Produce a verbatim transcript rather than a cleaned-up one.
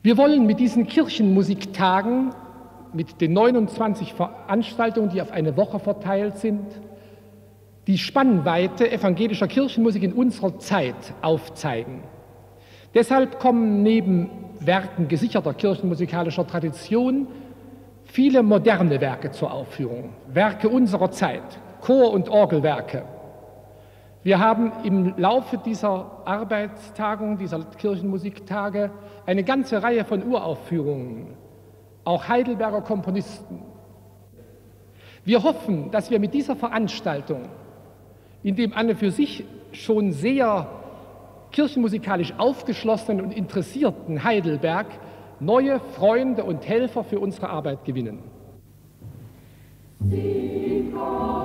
Wir wollen mit diesen Kirchenmusiktagen, mit den neunundzwanzig Veranstaltungen, die auf eine Woche verteilt sind, die Spannweite evangelischer Kirchenmusik in unserer Zeit aufzeigen. Deshalb kommen neben Werken gesicherter kirchenmusikalischer Tradition viele moderne Werke zur Aufführung, Werke unserer Zeit, Chor- und Orgelwerke. Wir haben im Laufe dieser Arbeitstagung, dieser Kirchenmusiktage, eine ganze Reihe von Uraufführungen, auch Heidelberger Komponisten. Wir hoffen, dass wir mit dieser Veranstaltung in dem an und für sich schon sehr kirchenmusikalisch aufgeschlossenen und interessierten Heidelberg neue Freunde und Helfer für unsere Arbeit gewinnen. Sie